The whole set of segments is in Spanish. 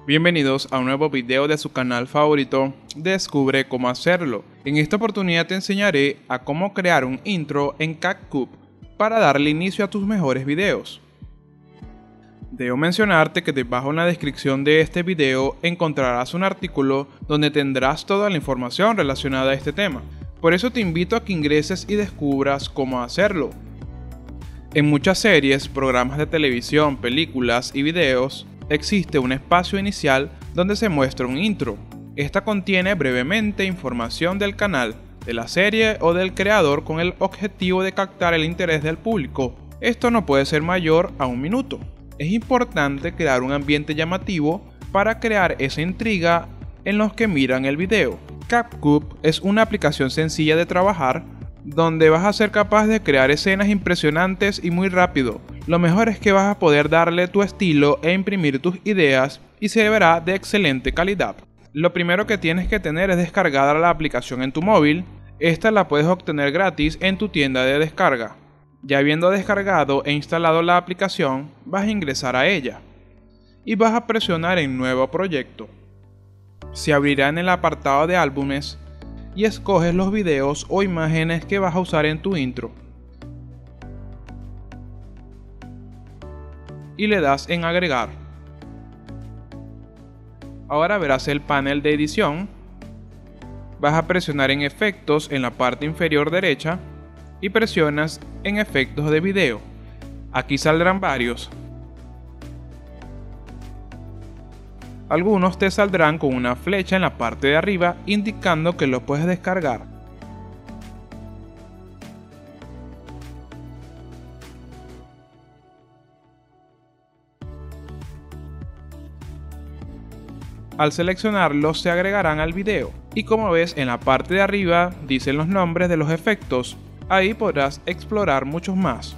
Bienvenidos a un nuevo video de su canal favorito, Descubre cómo hacerlo. En esta oportunidad te enseñaré a cómo crear un intro en CapCut para darle inicio a tus mejores videos. Debo mencionarte que debajo en la descripción de este video encontrarás un artículo donde tendrás toda la información relacionada a este tema. Por eso te invito a que ingreses y descubras cómo hacerlo. En muchas series, programas de televisión, películas y videos, existe un espacio inicial donde se muestra un intro. Esta contiene brevemente información del canal, de la serie o del creador con el objetivo de captar el interés del público. Esto no puede ser mayor a 1 minuto. Es importante crear un ambiente llamativo para crear esa intriga en los que miran el video. CapCut es una aplicación sencilla de trabajar donde vas a ser capaz de crear escenas impresionantes y muy rápido. Lo mejor es que vas a poder darle tu estilo e imprimir tus ideas y se verá de excelente calidad. Lo primero que tienes que tener es descargar la aplicación en tu móvil. Esta la puedes obtener gratis en tu tienda de descarga. Ya habiendo descargado e instalado la aplicación, vas a ingresar a ella y vas a presionar en Nuevo proyecto. Se abrirá en el apartado de álbumes y escoges los videos o imágenes que vas a usar en tu intro. Y le das en agregar. Ahora verás el panel de edición. Vas a presionar en efectos en la parte inferior derecha y presionas en efectos de video. Aquí saldrán varios. Algunos te saldrán con una flecha en la parte de arriba indicando que los puedes descargar. Al seleccionarlos se agregarán al video y como ves en la parte de arriba dicen los nombres de los efectos. Ahí podrás explorar muchos más.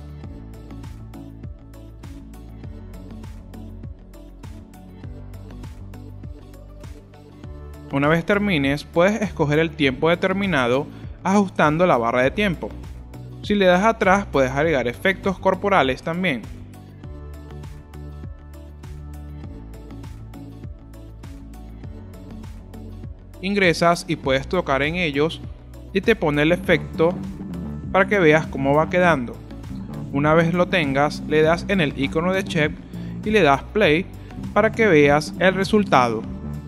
Una vez termines, puedes escoger el tiempo determinado ajustando la barra de tiempo. Si le das atrás, puedes agregar efectos corporales también. Ingresas y puedes tocar en ellos y te pone el efecto para que veas cómo va quedando. Una vez lo tengas, le das en el icono de check y le das play para que veas el resultado.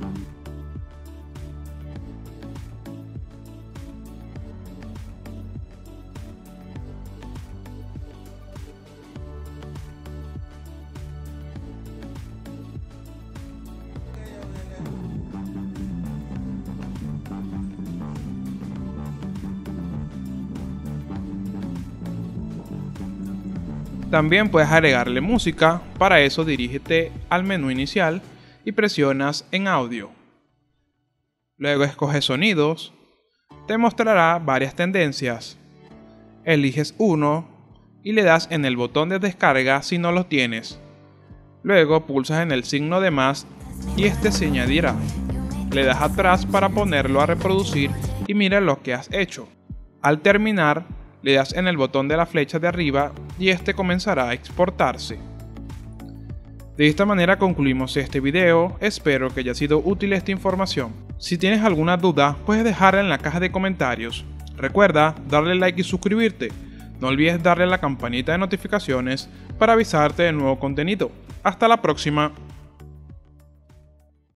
También puedes agregarle música. Para eso dirígete al menú inicial y presionas en audio. Luego escoges sonidos. Te mostrará varias tendencias. Eliges uno y le das en el botón de descarga si no lo tienes. Luego pulsas en el signo de más y este se añadirá. Le das atrás para ponerlo a reproducir y mira lo que has hecho. Al terminar, le das en el botón de la flecha de arriba y este comenzará a exportarse. De esta manera concluimos este video. Espero que haya sido útil esta información. Si tienes alguna duda, puedes dejarla en la caja de comentarios. Recuerda darle like y suscribirte. No olvides darle a la campanita de notificaciones para avisarte de nuevo contenido. Hasta la próxima.